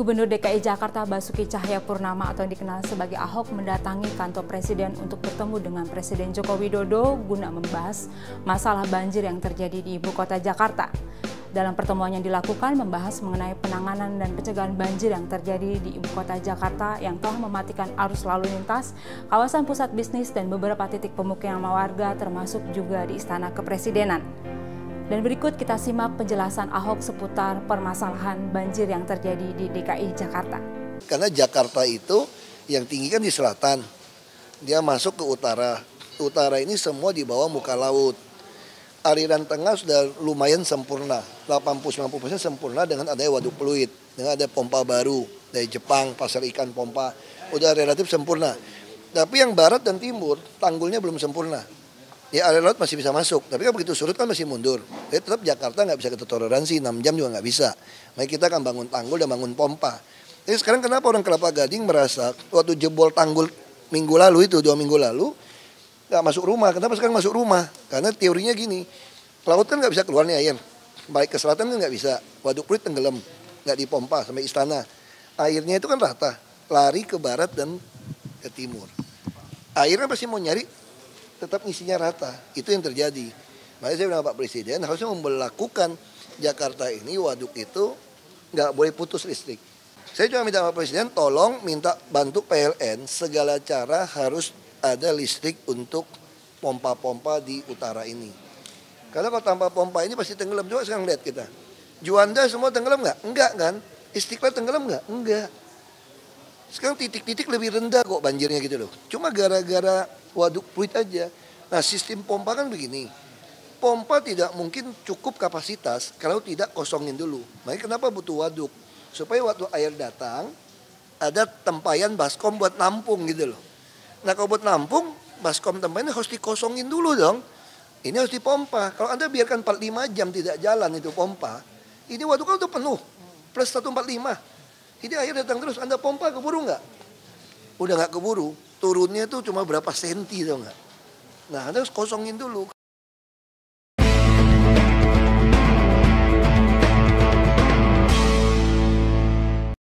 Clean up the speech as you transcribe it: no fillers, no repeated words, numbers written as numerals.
Gubernur DKI Jakarta Basuki Cahayapurnama atau yang dikenal sebagai Ahok mendatangi kantor Presiden untuk bertemu dengan Presiden Joko Widodo guna membahas masalah banjir yang terjadi di Ibu Kota Jakarta. Dalam pertemuan yang dilakukan membahas mengenai penanganan dan pencegahan banjir yang terjadi di Ibu Kota Jakarta yang telah mematikan arus lalu lintas, kawasan pusat bisnis dan beberapa titik pemukiman warga termasuk juga di Istana Kepresidenan. Dan berikut kita simak penjelasan Ahok seputar permasalahan banjir yang terjadi di DKI Jakarta. Karena Jakarta itu yang tinggi kan di selatan, dia masuk ke utara. Utara ini semua di bawah muka laut. Aliran tengah sudah lumayan sempurna, 80-90% sempurna dengan adanya waduk fluid, dengan ada pompa baru dari Jepang, pasar ikan pompa, udah relatif sempurna. Tapi yang barat dan timur, tanggulnya belum sempurna. Ya area laut masih bisa masuk, tapi kan begitu surut kan masih mundur. Jadi tetap Jakarta nggak bisa kita toleransi, 6 jam juga nggak bisa. Makanya kita akan bangun tanggul dan bangun pompa. Jadi sekarang kenapa orang Kelapa Gading merasa waktu jebol tanggul minggu lalu itu, 2 minggu lalu, nggak masuk rumah. Kenapa sekarang masuk rumah? Karena teorinya gini, laut kan nggak bisa keluar nih air. Baik ke selatan kan nggak bisa, waduk fluid tenggelam, nggak dipompa sampai istana. Airnya itu kan rata, lari ke barat dan ke timur. Airnya pasti mau nyari tetap ngisinya rata, itu yang terjadi. Makanya saya bilang Pak Presiden harusnya memberlakukan Jakarta ini waduk itu nggak boleh putus listrik. Saya cuma minta Pak Presiden tolong minta bantu PLN segala cara harus ada listrik untuk pompa-pompa di utara ini. Karena kalau tanpa pompa ini pasti tenggelam. Coba sekarang lihat kita. Juanda semua tenggelam nggak? Enggak kan? Istiqlal tenggelam nggak? Enggak. Sekarang titik-titik lebih rendah kok banjirnya gitu loh. Cuma gara-gara waduk fluid aja. Nah sistem pompa kan begini. Pompa tidak mungkin cukup kapasitas kalau tidak kosongin dulu. Makanya kenapa butuh waduk? Supaya waktu air datang ada tempayan baskom buat nampung gitu loh. Nah kalau buat nampung, baskom tempayannya harus dikosongin dulu dong. Ini harus dipompa. Kalau Anda biarkan 45 jam tidak jalan itu pompa, ini waduk kan udah penuh. Plus 145. Ini air datang terus, Anda pompa keburu nggak? Udah nggak keburu, turunnya tuh cuma berapa senti tau nggak? Nah Anda harus kosongin dulu.